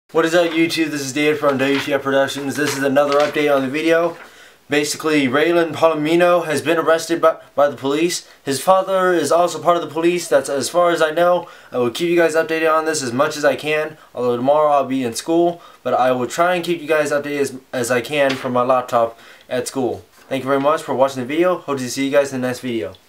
What is up YouTube? This is David from WTF Productions. This is another update on the video. Basically, Raymond Palomino has been arrested by the police. His father is also part of the police. That's as far as I know. I will keep you guys updated on this as much as I can. Although tomorrow I'll be in school. But I will try and keep you guys updated as I can from my laptop at school. Thank you very much for watching the video. Hope to see you guys in the next video.